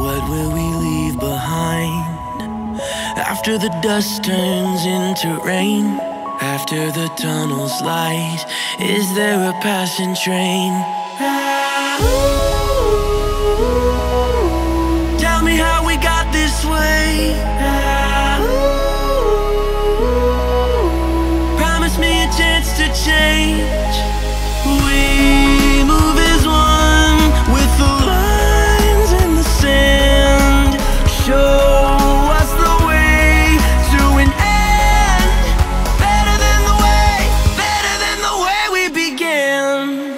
what will we leave behind? After the dust turns into rain, after the tunnel's light, is there a passing train? Tell me how we got this way. Promise me a chance to change. We move as one with the lines in the sand. Show us the way to an end. Better than the way we began.